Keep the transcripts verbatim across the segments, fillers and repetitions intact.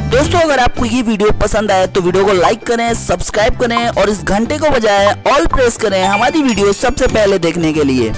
दोस्तों अगर आपको ये वीडियो पसंद आए तो वीडियो को लाइक करें, सब्सक्राइब करें और इस घंटे को बजाएं, ऑल प्रेस करें हमारी वीडियो सबसे पहले देखने के लिए।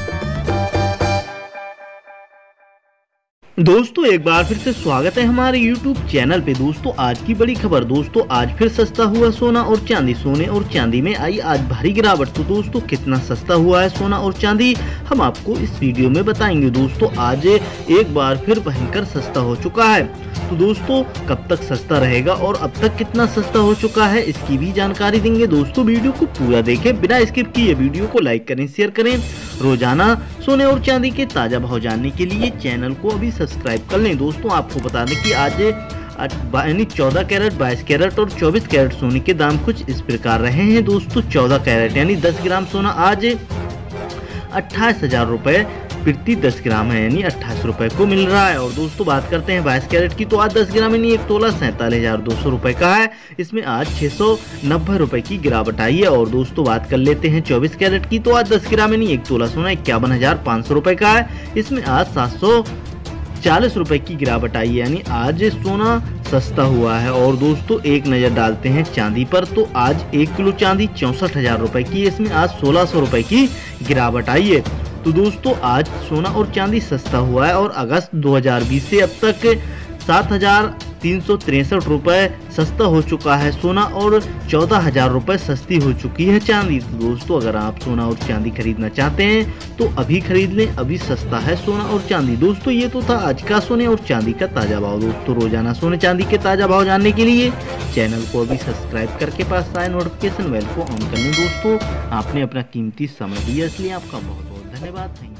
दोस्तों एक बार फिर से स्वागत है हमारे यूट्यूब चैनल पे। दोस्तों आज की बड़ी खबर, दोस्तों आज फिर सस्ता हुआ सोना और चांदी। सोने और चांदी में आई आज भारी गिरावट। तो दोस्तों कितना सस्ता हुआ है सोना और चांदी हम आपको इस वीडियो में बताएंगे। दोस्तों आज एक बार फिर भयंकर सस्ता हो चुका है। तो दोस्तों कब तक सस्ता रहेगा और अब तक कितना सस्ता हो चुका है इसकी भी जानकारी देंगे। दोस्तों वीडियो को पूरा देखें, बिना स्किप किए वीडियो को लाइक करें, शेयर करें। रोजाना सोने और चांदी के ताजा भाव जानने के लिए चैनल को अभी सब्सक्राइब कर लें। दोस्तों आपको बता दें कि आज यानी चौदह कैरेट, बाईस कैरेट और चौबीस कैरेट सोने के दाम कुछ इस प्रकार रहे हैं। दोस्तों चौदह कैरेट यानी दस ग्राम सोना आज अट्ठाईस हजार रुपए प्रति दस ग्राम है, यानी अट्ठाईस रुपए को मिल रहा है। और दोस्तों बात करते हैं बाईस कैरेट की, तो आज दस ग्राम यानी एक तोला सैंतालीस हजार दो सौ रुपए का है। इसमें आज छह सौ नब्बे रुपए की गिरावट आई है। और दोस्तों बात कर लेते हैं चौबीस कैरेट की, तो आज दस ग्राम यानी एक तोला सोना इक्यावन हजार पाँच सौ रुपए का है। इसमें आज सात सौ चालीस रुपए की गिरावट आई है, यानी आज सोना सस्ता हुआ है। और दोस्तों एक नजर डालते हैं चांदी पर, तो आज एक किलो चांदी चौसठ हजार रुपए की, इसमें आज सोलह सौ रुपए की गिरावट आई है। तो दोस्तों आज सोना और चांदी सस्ता हुआ है। और अगस्त दो हजार बीस से अब तक सात हजार तीन सौ तिरसठ रुपए सस्ता हो चुका है सोना और चौदह हजार रुपए सस्ती हो चुकी है चांदी। तो दोस्तों अगर आप सोना और चांदी खरीदना चाहते हैं तो अभी खरीद लें, अभी सस्ता है सोना और चांदी। दोस्तों ये तो था आज का सोने और चांदी का ताजा भाव। दोस्तों रोजाना सोने चांदी के ताजा भाव जानने के लिए चैनल को अभी सब्सक्राइब करके पास आए नोटिफिकेशन बेल को ऑन कर लें। दोस्तों आपने अपना कीमती समय दिया, इसलिए आपका बहुत बहुत धन्यवाद।